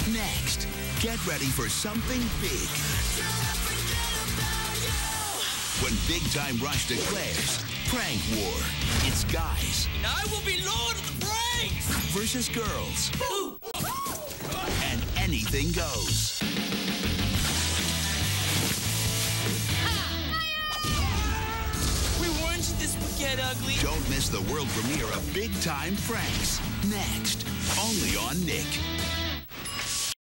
Next, get ready for something big. When Big Time Rush declares Prank War, it's guys. And I will be Lord of the Pranks! Versus girls. And anything goes. We warned you this would get ugly. Don't miss the world premiere of Big Time Pranks. Next, only on Nick.